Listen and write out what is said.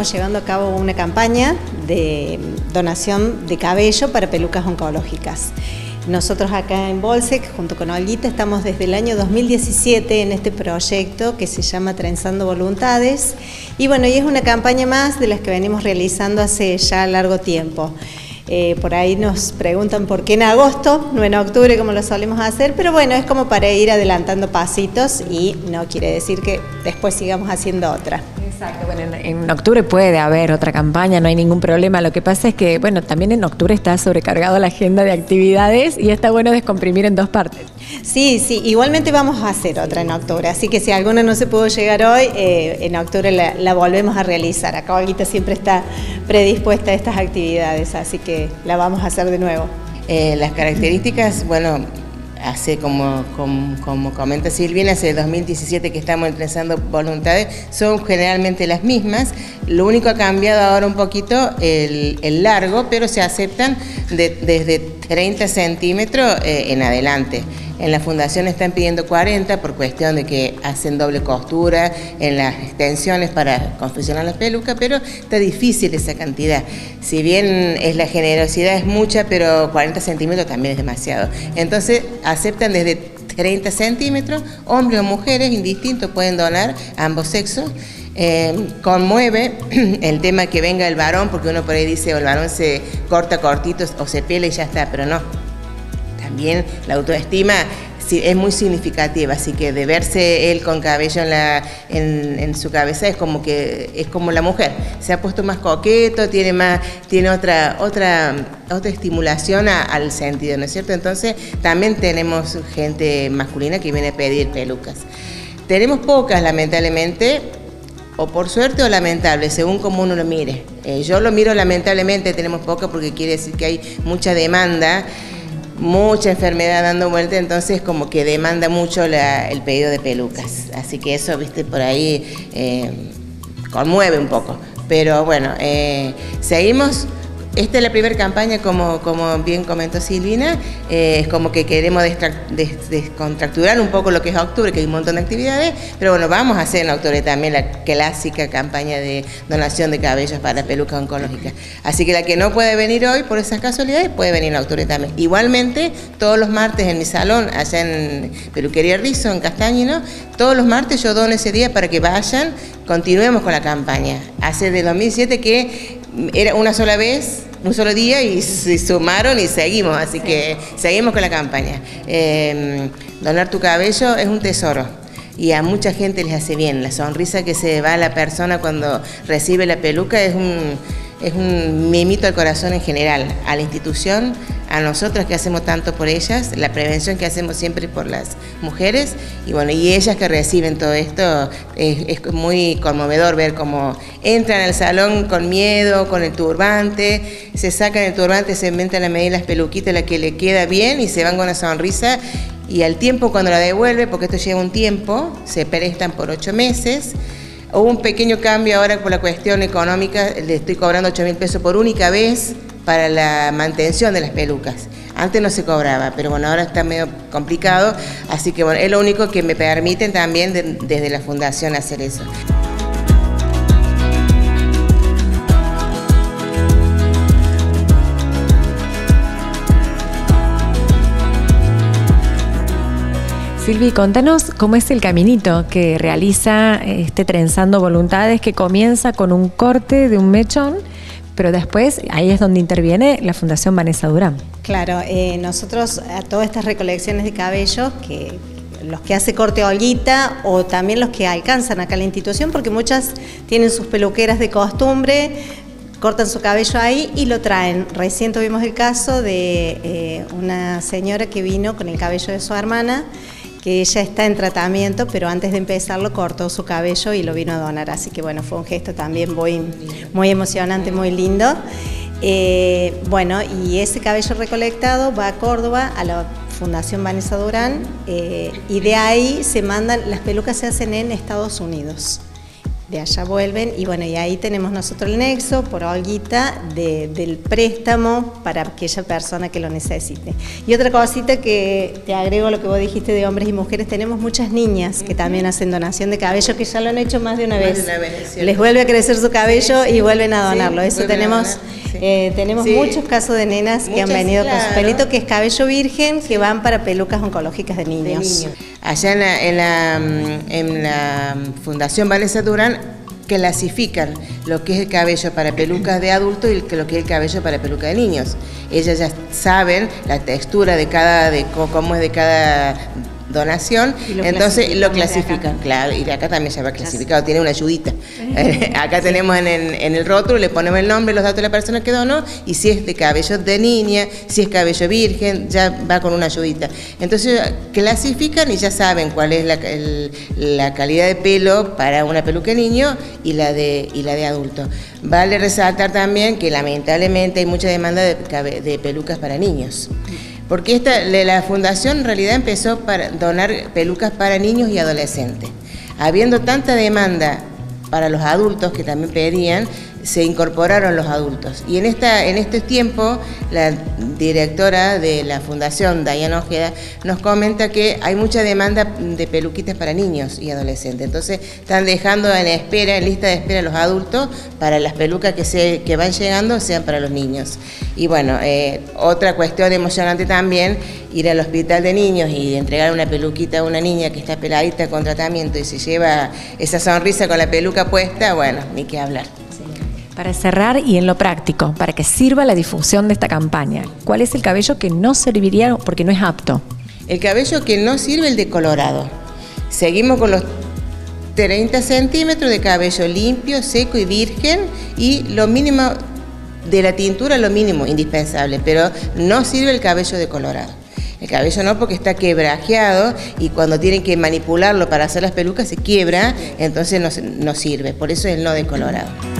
estamos llevando a cabo una campaña de donación de cabello para pelucas oncológicas. Nosotros acá en Bolsec, junto con Olguita, estamos desde el año 2017 en este proyecto que se llama Trenzando Voluntades. Y bueno, y es una campaña más de las que venimos realizando hace ya largo tiempo. Por ahí nos preguntan por qué en agosto, no en octubre como lo solemos hacer, pero bueno, es como para ir adelantando pasitos y no quiere decir que después sigamos haciendo otra. Exacto, bueno, en octubre puede haber otra campaña, no hay ningún problema. Lo que pasa es que, bueno, también en octubre está sobrecargado la agenda de actividades y está bueno descomprimir en dos partes. Sí, igualmente vamos a hacer otra en octubre, así que si alguna no se pudo llegar hoy, en octubre la volvemos a realizar. Acá Olguita siempre está predispuesta a estas actividades, así que la vamos a hacer de nuevo. Las características, bueno, hace como comenta Silvina, hace 2017 que estamos Trenzando Voluntades, son generalmente las mismas. Lo único ha cambiado ahora un poquito el largo, pero se aceptan desde 30 centímetros en adelante. En la fundación están pidiendo 40 por cuestión de que hacen doble costura en las extensiones para confeccionar las pelucas, pero está difícil esa cantidad. Si bien la generosidad es mucha, pero 40 centímetros también es demasiado. Entonces aceptan desde 30 centímetros, hombres o mujeres, indistintos, pueden donar ambos sexos. Conmueve el tema que venga el varón, porque uno por ahí dice, o el varón se corta cortitos o se pela y ya está, pero no. También la autoestima es muy significativa, así que de verse él con cabello en su cabeza es como la mujer, se ha puesto más coqueto, tiene otra estimulación al sentido, ¿no es cierto? Entonces también tenemos gente masculina que viene a pedir pelucas. Tenemos pocas, lamentablemente, o por suerte o lamentable, según como uno lo mire. Yo lo miro lamentablemente, tenemos pocas porque quiere decir que hay mucha demanda, mucha enfermedad dando vuelta, entonces como que demanda mucho el pedido de pelucas. Así que eso, viste, por ahí conmueve un poco. Pero bueno, seguimos. Esta es la primera campaña, como bien comentó Silvina, es como que queremos descontracturar un poco lo que es octubre, que hay un montón de actividades, pero bueno, vamos a hacer en octubre también la clásica campaña de donación de cabellos para pelucas oncológicas. Así que la que no puede venir hoy por esas casualidades, puede venir en octubre también. Igualmente, todos los martes en mi salón, allá en Peluquería Rizo, en Castañino, todos los martes yo dono ese día para que vayan, continuemos con la campaña. Hace de 2007 que era una sola vez, un solo día, y se sumaron y seguimos, así que seguimos con la campaña. Donar tu cabello es un tesoro y a mucha gente les hace bien. La sonrisa que se va a la persona cuando recibe la peluca es un mimito al corazón en general, a la institución, a nosotras que hacemos tanto por ellas, la prevención que hacemos siempre por las mujeres, y bueno, y ellas que reciben todo esto, es muy conmovedor ver cómo entran al salón con miedo, con el turbante, se sacan el turbante, se inventan la medida de las peluquitas, la que le queda bien, y se van con una sonrisa, y al tiempo cuando la devuelve, porque esto lleva un tiempo, se prestan por 8 meses, hubo un pequeño cambio ahora por la cuestión económica, le estoy cobrando 8.000 pesos por única vez para la mantención de las pelucas. Antes no se cobraba, pero bueno, ahora está medio complicado, así que bueno, es lo único que me permiten también desde la fundación hacer eso. Silvi, contanos cómo es el caminito que realiza Trenzando Voluntades, que comienza con un corte de un mechón, pero después ahí es donde interviene la Fundación Vanessa Durán. Claro, nosotros a todas estas recolecciones de cabello, que los que hace corte Olguita o también los que alcanzan acá la institución, porque muchas tienen sus peluqueras de costumbre, cortan su cabello ahí y lo traen. Recién tuvimos el caso de una señora que vino con el cabello de su hermana, que ella está en tratamiento, pero antes de empezarlo cortó su cabello y lo vino a donar. Así que bueno, fue un gesto también muy emocionante, muy lindo. Bueno, y ese cabello recolectado va a Córdoba, a la Fundación Vanessa Durán, y de ahí se mandan, las pelucas se hacen en Estados Unidos. de allá vuelven, y bueno, y ahí tenemos nosotros el nexo, por Olguita, del préstamo para aquella persona que lo necesite. Y otra cosita que te agrego a lo que vos dijiste de hombres y mujeres, tenemos muchas niñas que también hacen donación de cabello, que ya lo han hecho más de una vez. Les vuelve a crecer su cabello y vuelven a donarlo. Eso tenemos... tenemos muchos casos de nenas que han venido con su pelito, que es cabello virgen, que van para pelucas oncológicas de niños. Allá en la Fundación Vanessa Durán clasifican lo que es el cabello para pelucas de adultos y lo que es el cabello para pelucas de niños. Ellas ya saben la textura de cómo es de cada donación, entonces lo clasifican, claro, y de acá también ya va clasificado, tiene una ayudita. Acá tenemos en el rótulo, le ponemos el nombre, los datos de la persona que donó, y si es de cabello de niña, si es cabello virgen, ya va con una ayudita. Entonces clasifican y ya saben cuál es la calidad de pelo para una peluca de niño y la de adulto. Vale resaltar también que lamentablemente hay mucha demanda de pelucas para niños. Porque la fundación en realidad empezó para donar pelucas para niños y adolescentes. Habiendo tanta demanda para los adultos que también pedían, se incorporaron los adultos. Y en este tiempo, la directora de la fundación, Dayana Ojeda, nos comenta que hay mucha demanda de peluquitas para niños y adolescentes. Entonces están dejando en lista de espera a los adultos para las pelucas que van llegando sean para los niños. Y bueno, otra cuestión emocionante también, ir al hospital de niños y entregar una peluquita a una niña que está peladita con tratamiento y se lleva esa sonrisa con la peluca puesta, bueno, ni qué hablar. Para cerrar y en lo práctico, para que sirva la difusión de esta campaña, ¿cuál es el cabello que no serviría porque no es apto? El cabello que no sirve, el decolorado. Seguimos con los 30 centímetros de cabello limpio, seco y virgen, y lo mínimo de la tintura, lo mínimo indispensable, pero no sirve el cabello decolorado. El cabello no, porque está quebrajeado y cuando tienen que manipularlo para hacer las pelucas se quiebra, entonces no sirve, por eso es el no decolorado.